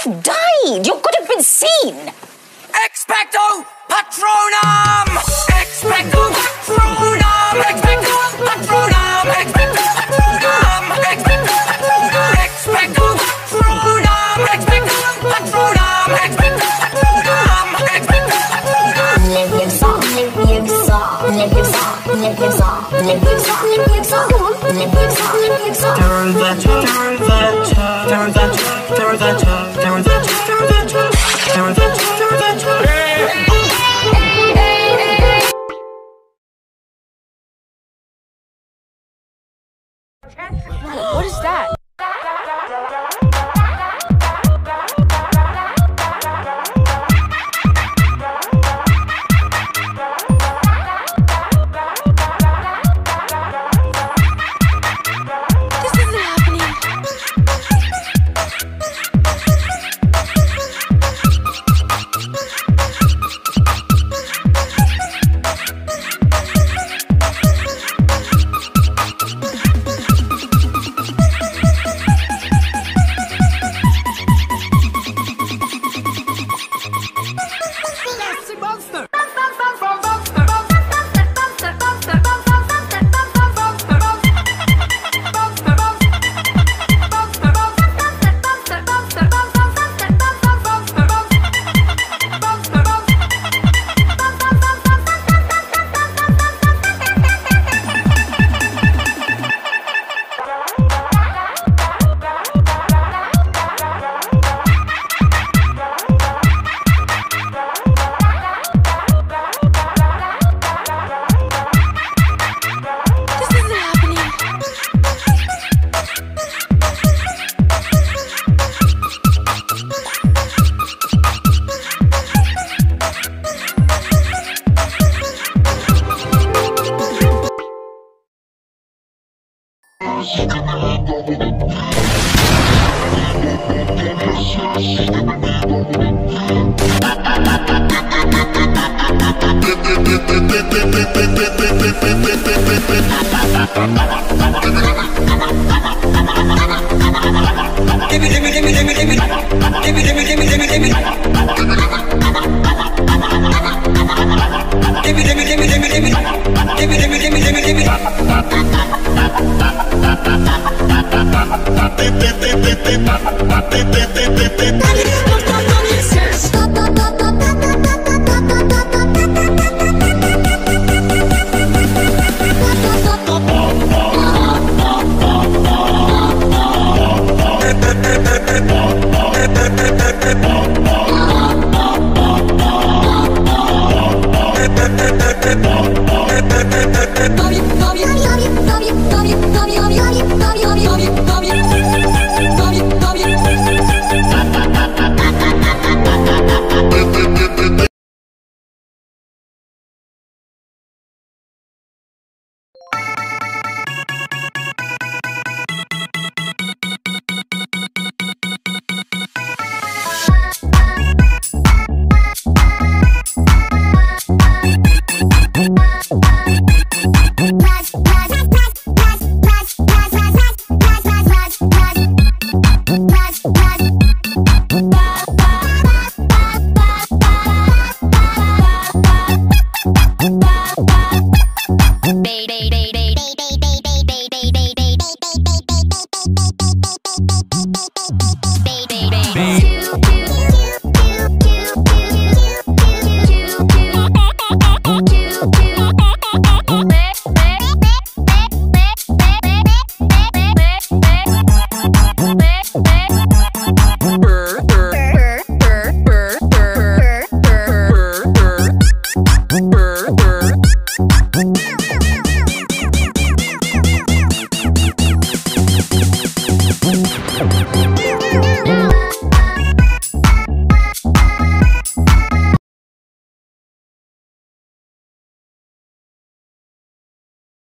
have died. You could have been seen. Expecto Patronum! Expecto Patronum! Expecto Patronum! Expecto Patronum! Expecto Patronum! Expecto Patronum! Expecto Patronum! Expecto Patronum! Expecto Patronum! Live your song, live your song, live your song, live your song, live your song, live your song, live your song, live your song. Turn that, turn that, turn that, turn that, turn that, turn that, turn that, turn that, turn that. What is that? This isn't happening. Give me